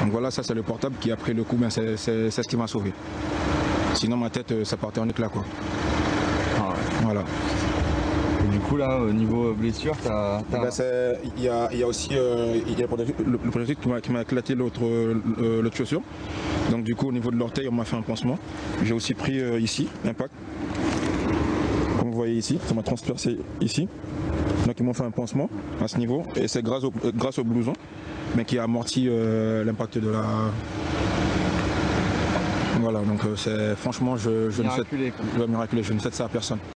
Donc voilà, ça c'est le portable qui a pris le coup, mais c'est ce qui m'a sauvé. Sinon ma tête, ça partait en éclat quoi. Ah ouais. Voilà. Et du coup là, au niveau blessure, Il y a aussi le projectile qui m'a éclaté l'autre chaussure. Donc du coup au niveau de l'orteil, on m'a fait un pansement. J'ai aussi pris ici, l'impact. Comme vous voyez ici, ça m'a transpercé ici. Donc ils m'ont fait un pansement à ce niveau. Et c'est grâce au blouson, mais qui a amorti l'impact de la... Voilà, donc franchement, je ne souhaite ça à personne.